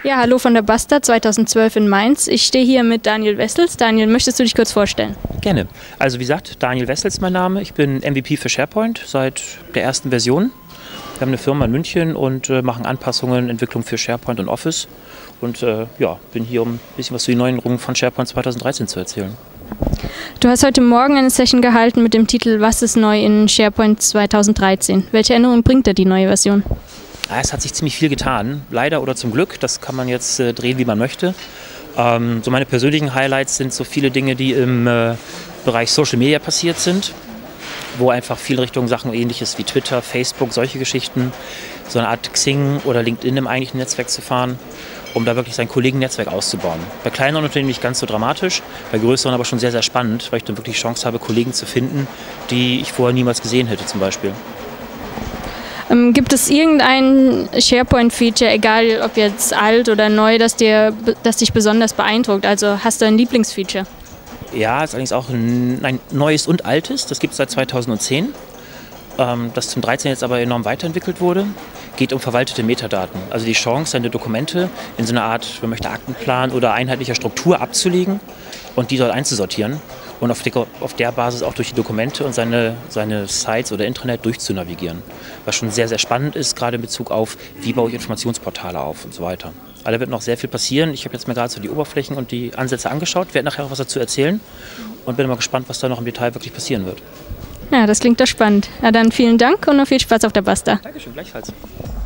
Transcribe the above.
Ja, hallo von der Basta 2012 in Mainz. Ich stehe hier mit Daniel Wessels. Daniel, möchtest du dich kurz vorstellen? Gerne. Also wie gesagt, Daniel Wessels mein Name. Ich bin MVP für SharePoint seit der ersten Version. Wir haben eine Firma in München und machen Anpassungen, Entwicklung für SharePoint und Office. Und bin hier, um ein bisschen was zu den Neuerungen von SharePoint 2013 zu erzählen. Du hast heute Morgen eine Session gehalten mit dem Titel Was ist neu in SharePoint 2013? Welche Änderungen bringt da die neue Version? Es hat sich ziemlich viel getan, leider oder zum Glück. Das kann man jetzt drehen, wie man möchte. So meine persönlichen Highlights sind so viele Dinge, die im Bereich Social Media passiert sind, wo einfach viel Richtung Sachen Ähnliches wie Twitter, Facebook, solche Geschichten, so eine Art Xing oder LinkedIn im eigentlichen Netzwerk zu fahren, um da wirklich sein Kollegennetzwerk auszubauen. Bei kleineren Unternehmen nicht ganz so dramatisch, bei größeren aber schon sehr, sehr spannend, weil ich dann wirklich die Chance habe, Kollegen zu finden, die ich vorher niemals gesehen hätte zum Beispiel. Gibt es irgendein SharePoint-Feature, egal ob jetzt alt oder neu, das dich besonders beeindruckt? Also hast du ein Lieblingsfeature? Ja, ist allerdings auch ein neues und altes. Das gibt es seit 2010. Das zum 13 jetzt aber enorm weiterentwickelt wurde. Geht um verwaltete Metadaten. Also die Chance, seine Dokumente in so einer Art, man möchte Aktenplan oder einheitlicher Struktur abzulegen und die dort einzusortieren und auf der Basis auch durch die Dokumente und seine Sites oder Intranet durchzunavigieren. Was schon sehr, sehr spannend ist, gerade in Bezug auf, wie baue ich Informationsportale auf und so weiter. Aber da wird noch sehr viel passieren. Ich habe jetzt mir gerade so die Oberflächen und die Ansätze angeschaut, werde nachher auch was dazu erzählen und bin mal gespannt, was da noch im Detail wirklich passieren wird. Ja, das klingt doch spannend. Ja, dann vielen Dank und noch viel Spaß auf der Basta. Dankeschön, gleichfalls.